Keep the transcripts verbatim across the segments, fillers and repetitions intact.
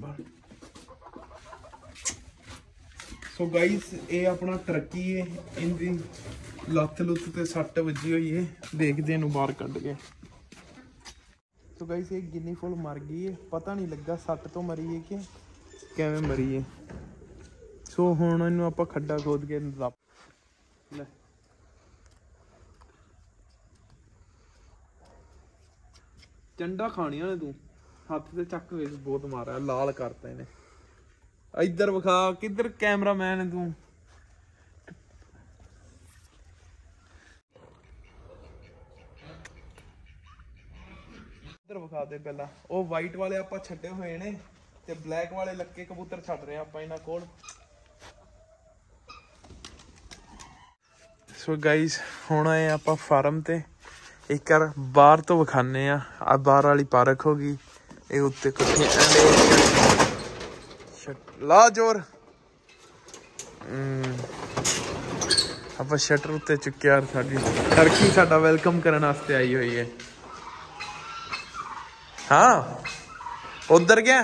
So guys ये अपना Turkey है, इनकी लत्त लुत्त ते सट वजी हुई है, देखते हैं बाहर कढ़ के। तो गाइस ये गिनी फुल मर गई है, पता नहीं लगा सट तो मरी है कि किवें मरी है। सो हुण इनू आपां खड्डा खोद के दब ले चंडा खानिया ने, तू हाथ से चक वे बहुत मारा लाल करता इन्हें। इधर विखा, किधर कैमरा मैन है तू? इधर विखा दे पहला। वो वाइट वाले आपां छड्डे हुए ने ते ब्लैक वाले लक्के कबूतर छड्ड रहे आपां इन्हां कोल। सो गाइस हुण आए आपां फार्म ते, एक बार बाहर तो विखाने आ। आ बाहर वाली पार्क हो गई, ये उत्ते कुछ ला जोर आप शटर उत्ते चुके यार। साडी टर्की साडा वेलकम करने वास्ते आई हुई है। हाँ उधर गया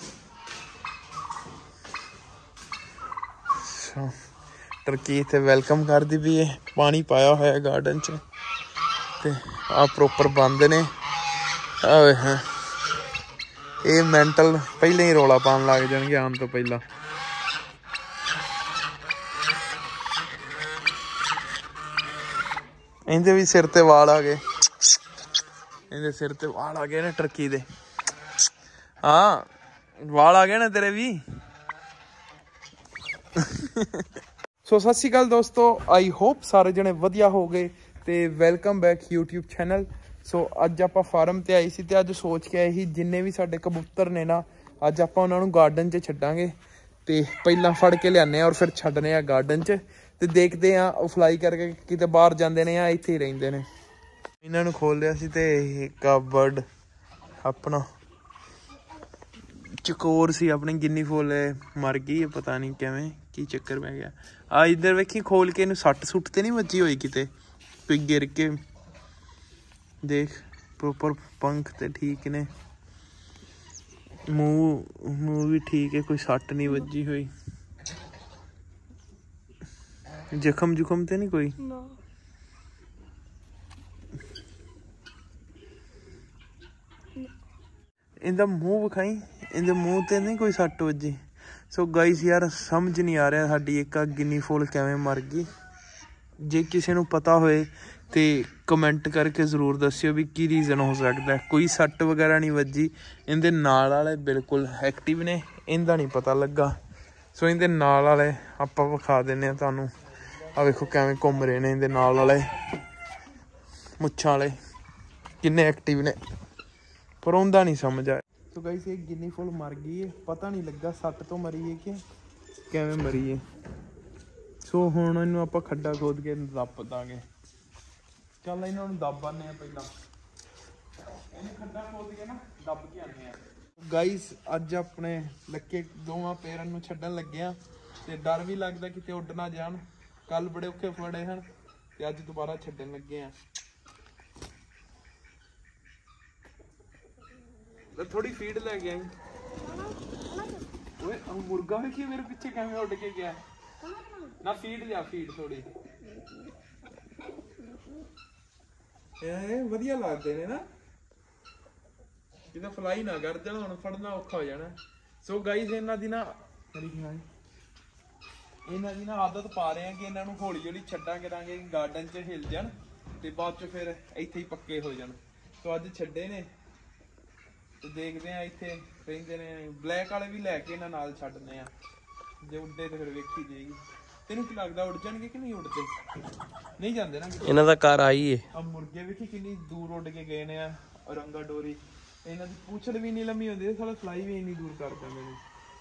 टर्की इतने वेलकम कर दी भी है। पानी पाया होया गार्डन च ते आ प्रॉपर बंद ने। हाँ ये मैंटल पहले ही रौला पान लग जाएंगे आने तो पहला। इनके भी सिर ते वाल आ गए, इनके सिर ते वाल आ गए ने टर्की दे। हाँ वाल आ गए ना तेरे भी। सो सत श्री अकाल दोस्तों, आई होप सारे जने वधिया हो गए ते welcome back YouTube channel. So अज आप फार्म ते आई सी ते अज सोच के आए ही जिन्ने भी साडे कबूतर ने ना, अज आप उन्होंने गार्डन च छड्डांगे ते पहला फड़ के लियाने और फिर छड्डने आ गार्डन च ते देखते हैं वो फ्लाई करके किते बाहर जाते हैं या इत्थे ही रहिंदे ने। इन्होंने खोल लिया सी ते एक बर्ड अपना चकोर सी अपनी गिनी फुल मर गई है, पता नहीं किवें की चक्कर पै गया। आ इधर वेखी खोल के इन्हू सट सुट ते नहीं वजी हुई किते, कोई गिर के देख प्रॉपर पंख ते ठीक ने, मूँह मूँह भी ठीक है, कोई सट नहीं वजी हुई। जख्म जुखम ते नहीं कोई no. इंदा मूँह विखाई, इंदे मूँह ते नहीं कोई सट वजी। सो गाइस यार समझ नहीं आ रहा साडी एक गिनी फुल किवें मर गई। जे किसी नूं पता होए तो कमेंट करके जरूर दस्सियो भी की रीजन हो सकता है। कोई सट वगैरह नहीं वजी, इनके नाल वाले बिल्कुल एक्टिव ने, इनका नहीं पता लगा। सो इनके नाल वाले आप विखा देने तुहानूं। आ वेखो किवें घूम रहे ने इनके नाल वाले मुच्छां वाले, किन्ने एक्टिव ने, पर उनका नहीं समझ आया। तो गाइस ये गिनी फुल मर गई है, पता नहीं लगा सट तो मरी है कि किवें मरी है। सो हुण इनू आपां खड्डा खोद के दब दांगे। चल इन्हों दब आने पहला, खड्डा खोद के ना दब के आने। गाइस अज अपने लक्के दोवां पैरां नूं छड्डण लगे आ ते डर भी लगदा किते उड़ ना जाण। कल बड़े औखे फड़े हैं ते अज दोबारा छड्डण लगे आ। थोड़ी फीड लैके आई। ओए मुर्गा वेखी मेरे पीछे किवें उड़ के गया ना। फीड लिया फीड थोड़ी, वधिया लगते ने ना, किते फ्लाई ना कर जाण, हुण फड़ना औखा हो जाना। सो गाइस इन्हां दी ना इन्हां दी ना आदत पा रहे हैं कि इन्हां नूं हौली हौली छड्डा करांगे, गार्डन च हिल जाण ते बाद च फिर इत्थे ही पक्के हो जाण। सो अज छड्डे ने ते देखते हैं इत्थे रहिंदे ने। ब्लैक वाले भी लैके इन्हां नाल छड्डने आ, जे उड्डे तो फिर वेखी जाएगी। तेनू की लगदा उड़ जाणगे कि नहीं उड़दे? नहीं जाते ना, इन्हां दा घर आई है। अब मुर्गे वेखी कितनी दूर उड़ के गए ने औरंगा डोरी, इन्हां दी पूछड़ भी नहीं लम्मी होंदी, साला फ्लाई भी इन्नी दूर कर देंगे ने।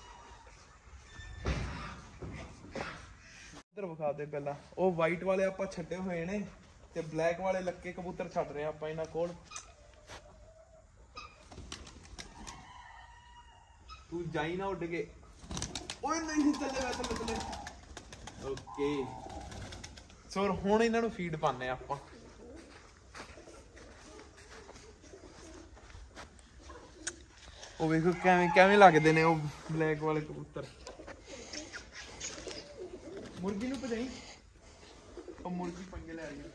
इधर विखा दे पहला। वो वाइट वाले आपां छड्डे हुए ने ते ब्लैक वाले लक्के कबूतर छड्ड रहे आपां इन्हां कोल। तू जाई ना उड़ के, ओए नहीं चले चले चले। ओके सो हुण इन्हां नूं फीड पाने आपां। ਉਹ ਵੇਖੋ ਕਿਵੇਂ ਕਿਵੇਂ ਲੱਗਦੇ ਨੇ ਉਹ ਬਲੈਕ ਵਾਲੇ ਕਬੂਤਰ। ਮੁਰਗੀ ਨੂੰ ਭਜਾਈ, ਉਹ ਮੁਰਗੀ ਪੰਗੇ ਲੈ ਰਹੀ ਹੈ।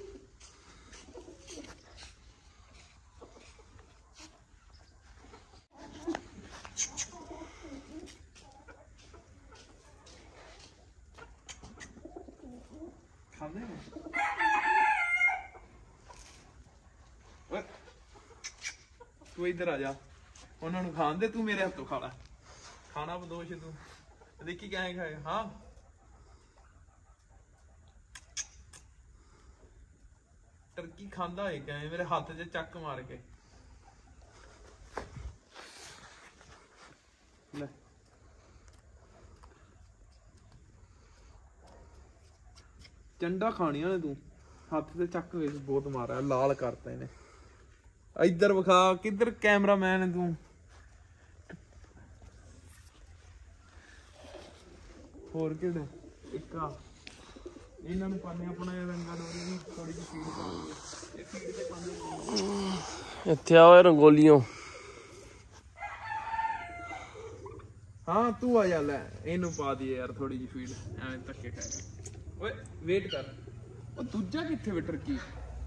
ਖਾਂਦੇ ਨੇ ਓਏ, ਤੂੰ ਇੱਧਰ ਆ ਜਾ, ਉਹਨਾਂ ਨੂੰ ਖਾਣ ਦੇ, ਤੂੰ ਮੇਰੇ ਹੱਥੋਂ ਖਾ ਲੈ। ਖਾਣਾ ਬਦੋਸ਼ ਤੂੰ ਦੇਖੀ ਕਿਵੇਂ ਖਾਏ। ਹਾਂ ਟਰਕੀ ਖਾਂਦਾ ਹੋਏ ਕਿਵੇਂ ਮੇਰੇ ਹੱਥ 'ਚ ਚੱਕ ਮਾਰ ਕੇ। ਲੈ ਚੰਡਾ ਖਾਣੀਆਂ ਨੇ ਤੂੰ, ਹੱਥ ਤੇ ਚੱਕ ਵੇਚ ਬਹੁਤ ਮਾਰਿਆ, ਲਾਲ ਕਰਤਾ ਇਹਨੇ। ਇੱਧਰ ਵਿਖਾ, ਕਿੱਧਰ ਕੈਮਰਾਮੈਨ ਹੈ ਤੂੰ। ਹੋਰ ਕਿਹੜੇ ਇੱਕ ਆ, ਇਹਨਾਂ ਨੂੰ ਪਾਣੇ ਆਪਣਾ ਰੰਗਾ ਡੋਰੀ ਨੂੰ ਥੋੜੀ ਜਿਹੀ ਫੀਡ ਪਾਉਂਦੇ, ਇਹ ਫੀਡ ਤੇ ਪਾਉਂਦੇ। ਇੱਥੇ ਆਓ ਰੰਗੋਲੀਓ। ਹਾਂ ਤੂੰ ਆ ਜਾ, ਲੈ ਇਹਨੂੰ ਪਾ ਦਈਏ ਯਾਰ ਥੋੜੀ ਜਿਹੀ ਫੀਡ, ਐਵੇਂ ਧੱਕੇ ਖਾਏਗਾ। ਓਏ ਵੇਟ ਕਰ, ਉਹ ਦੂਜਾ ਕਿੱਥੇ ਵੇ ਟਰਕੀ,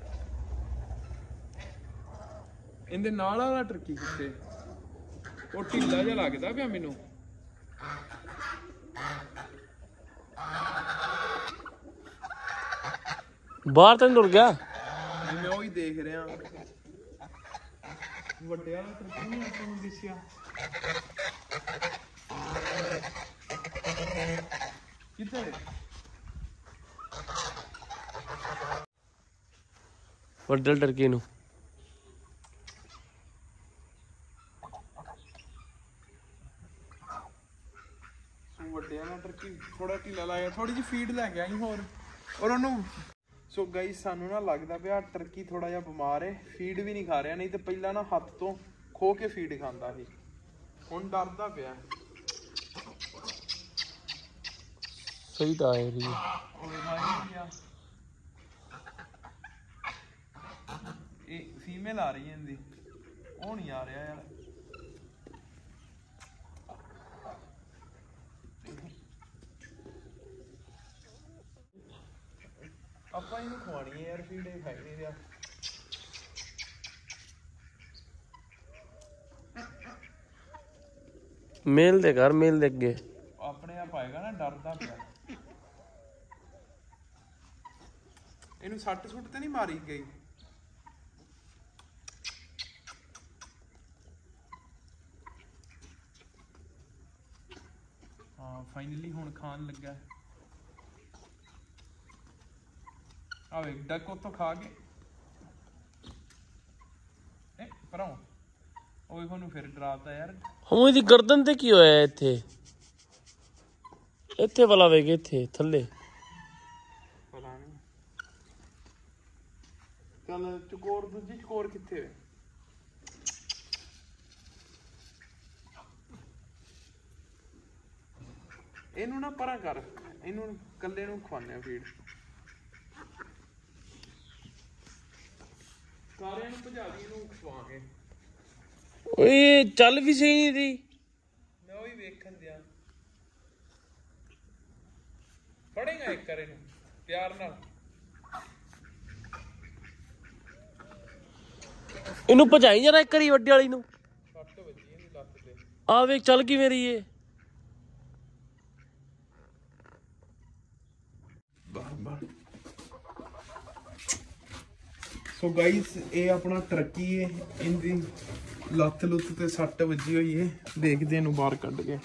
ਇਹਦੇ ਨਾਲ ਵਾਲਾ ਟਰਕੀ ਕਿੱਥੇ? ਉਹ ਢਿੱਲਾ ਜਿਹਾ ਲੱਗਦਾ ਪਿਆ ਮੈਨੂੰ। ਬਾਹਰ ਤਾਂ ਟੁਰ ਗਿਆ, ਮੈਂ ਉਹੀ ਦੇਖ ਰਿਹਾ। ਵੱਡੇ ਵਾਲਾ ਟਰਕੀ ਨਹੀਂ ਆਪਾਂ ਨੂੰ ਦਿਸਿਆ। ਕਿੱਥੇ ਵੱਡੇ ਟਰਕੀ ਨੂੰ? ਵੱਡੇ ਵਾਲਾ ਟਰਕੀ ਥੋੜਾ ਢਿੱਲਾ ਲਾਇਆ, ਥੋੜੀ ਜਿਹੀ ਫੀਡ ਲੈ ਕੇ ਆਈ ਹੋਰ ਔਰ ਉਹਨੂੰ। ਸੋ ਗਾਈਸ ਸਾਨੂੰ ਨਾ ਲੱਗਦਾ ਪਿਆ ਟਰਕੀ ਥੋੜਾ ਜਿਹਾ ਬਿਮਾਰ ਹੈ, ਫੀਡ ਵੀ ਨਹੀਂ ਖਾ ਰਿਹਾ, ਨਹੀਂ ਤੇ ਪਹਿਲਾਂ ਨਾ ਹੱਥ ਤੋਂ ਖੋ ਕੇ ਫੀਡ ਖਾਂਦਾ ਸੀ, ਹੁਣ ਡਰਦਾ ਪਿਆ। ਸਹੀ ਤਾਂ ਆ ਰਹੀ ਹੈ, ਇਹ ਫੀਮੇਲ ਆ ਰਹੀ ਹੈ ਇਹਦੀ, ਉਹ ਨਹੀਂ ਆ ਰਿਹਾ ਯਾਰ। ਆਪਾਂ ਇਹਨੂੰ ਖਵਾਣੀ ਹੈ ਯਾਰ ਫੀਡ, ਇਹ ਖਾਈ ਨਹੀਂ ਰਿਹਾ। ਮੇਲ ਦੇ ਘਰ, ਮੇਲ ਦੇ ਅੱਗੇ ਆਪਣੇ ਆਪ ਆਏਗਾ ਨਾ, ਡਰਦਾ ਪਿਆ। ਇਹਨੂੰ ਸੱਟ ਸੁੱਟ ਤੇ ਨਹੀਂ ਮਾਰੀ ਗਈ? ਹਾਂ ਫਾਈਨਲੀ ਹੁਣ ਖਾਣ ਲੱਗਾ। ਆ ਵੇਖ ਡੱਕ ਉੱਥੋਂ ਖਾ ਕੇ ਇਹ ਪਰਾਂ ਉਹ ਵੇਖ ਉਹਨੂੰ ਫਿਰ ਡਰਾਤਾ ਯਾਰ। ਹੁਣ ਇਹਦੀ ਗਰਦਨ ਤੇ ਕੀ ਹੋਇਆ ਇੱਥੇ? ਇੱਥੇ ਵਾਲਾ ਵੇਖ, ਇੱਥੇ ਥੱਲੇ ਪਤਾ ਨਹੀਂ। ਚੱਲ ਚਕੋਰ, ਦੂਜੀ ਚਕੋਰ ਕਿੱਥੇ ਹੈ? ਇਹਨੂੰ ਨਾ ਪਰਾਂ ਕਰ, ਇਹਨੂੰ ਕੱਲੇ ਨੂੰ ਖਵਾਉਂਦੇ ਆ ਫੀਡ। ਸਾਰਿਆਂ ਨੂੰ ਭਜਾ ਦੀ ਇਹਨੂੰ ਖਵਾ ਕੇ। ਓਏ ਚੱਲ ਵੀ ਸਹੀ ਨਹੀਂ ਦੀ, ਮੈਂ ਉਹੀ ਵੇਖਣ ਦਿਆ। ਫੜੇਗਾ ਇੱਕ ਕਰ ਇਹਨੂੰ ਪਿਆਰ ਨਾਲ, ਇਹਨੂੰ ਭਜਾਈ ਜਰਾ ਇੱਕ ਵਾਰੀ ਵੱਡੀ ਵਾਲੀ ਨੂੰ। ਸੱਟ ਵੱਜੀ ਇਹਦੀ ਲੱਤ ਤੇ, ਆ ਵੇਖ ਚੱਲ ਕੀ ਮੇਰੀ ਇਹ। ਸੋ ਗਾਈਸ ਇਹ ਆਪਣਾ ਟਰਕੀ ਹੈ, ਇਹਦੀ ਲੱਤ ਲੁੱਤ ਤੇ ਸੱਟ ਵੱਜੀ ਹੋਈ ਹੈ, ਦੇਖਦੇ ਇਹਨੂੰ ਬਾਹਰ ਕੱਢ ਕੇ।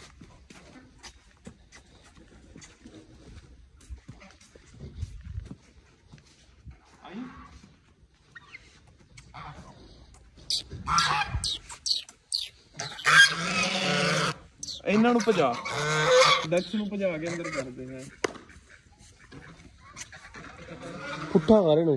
ਇਹਨਾਂ ਨੂੰ ਭਜਾ, ਡੈਕਸ ਨੂੰ ਭਜਾ ਕੇ ਅੰਦਰ ਕਰ ਦੇਣਾ। ਪੁੱਠਾ ਕਰ ਇਹਨੂੰ।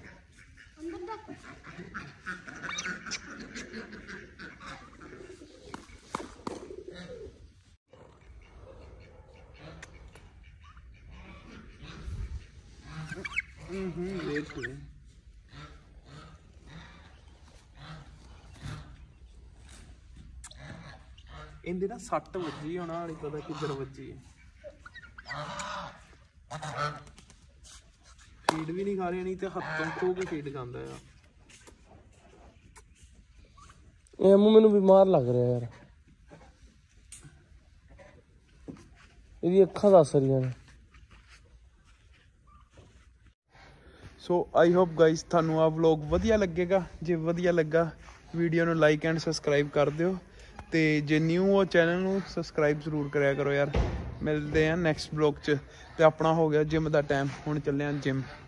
हम्म देखो ਇਹਦੇ ਨਾ ਸੱਟ ਵੱਜੀ ਹੋਣਾ ਵਾਲੀ ਪਤਾ ਕਿੱਧਰ ਵੱਜੀ ਹੈ ਫੀਡ ਵੀ ਨਹੀਂ ਖਾ ਰਹੀ ਨਹੀਂ ਤੇ ਹੱਥੋਂ ਖੋ ਕੇ ਫੀਡ ਖਾਂਦਾ ਆ ਇਹ ਮੂੰਹ ਮੈਨੂੰ ਬਿਮਾਰ ਲੱਗ ਰਿਹਾ ਯਾਰ ਇਹਦੀ ਅੱਖਾਂ ਦੱਸ ਰਹੀਆਂ ਨੇ ਸੋ ਆਈ ਹੋਪ ਗਾਈਸ ਤੁਹਾਨੂੰ ਆ ਵਲੌਗ ਵਧੀਆ ਲੱਗੇਗਾ ਜੇ ਵਧੀਆ ਲੱਗਾ ਵੀਡੀਓ ਨੂੰ ਲਾਈਕ ਐਂਡ ਸਬਸਕ੍ਰਾਈਬ ਕਰ ਦਿਓ ਤੇ ਜੇ ਨਿਊ ਹੋ ਚੈਨਲ ਨੂੰ ਸਬਸਕ੍ਰਾਈਬ ਜ਼ਰੂਰ ਕਰਿਆ ਕਰੋ ਯਾਰ ਮਿਲਦੇ ਆ ਨੈਕਸਟ ਵਲੌਗ 'ਚ ਤੇ ਆਪਣਾ ਹੋ ਗਿਆ ਜਿਮ ਦਾ ਟਾਈਮ ਹੁਣ ਚੱਲੇ ਆ ਜਿਮ